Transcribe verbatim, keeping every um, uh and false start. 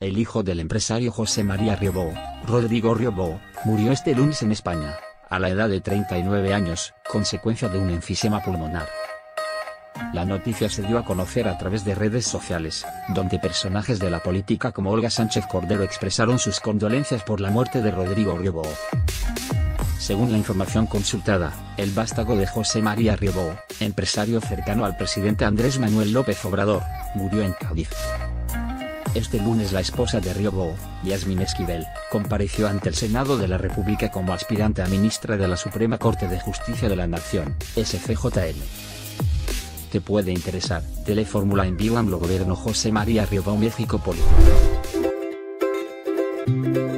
El hijo del empresario José María Riobó, Rodrigo Riobó, murió este lunes en España, a la edad de treinta y nueve años, consecuencia de un enfisema pulmonar. La noticia se dio a conocer a través de redes sociales, donde personajes de la política como Olga Sánchez Cordero expresaron sus condolencias por la muerte de Rodrigo Riobó. Según la información consultada, el vástago de José María Riobó, empresario cercano al presidente Andrés Manuel López Obrador, murió en Cádiz. Este lunes la esposa de Riobó, Yasmín Esquivel, compareció ante el Senado de la República como aspirante a ministra de la Suprema Corte de Justicia de la Nación, S C J N. Te puede interesar. Telefórmula envió AMLO Gobierno José María Riobó México Político.